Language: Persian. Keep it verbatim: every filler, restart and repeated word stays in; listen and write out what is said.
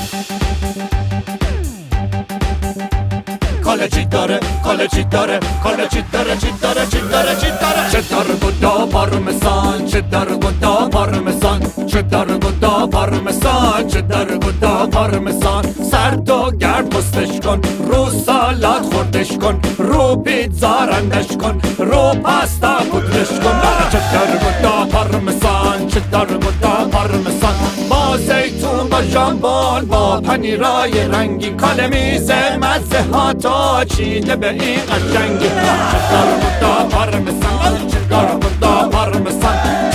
کاله چی داره کاله چی داره کاله چی داره چی داره چی داره چی داره چه داره گدا پارمسان چه داره گدا پارمسان چه داره گدا پارمسان چه داره گدا پارمسان سرد و گرم پستش کن رو سالاد خوردش کن رو پیتزا رندش کن رو پاستا پودرش کن چه داره گدا پارمسان چه داره گدا پارمسان با زیتون با ژامبون با پنیرای رنگی کاله میزه مزه ها تا چیده به این قشنگی چه داره گدا پارمسان چه داره گدا پارمسان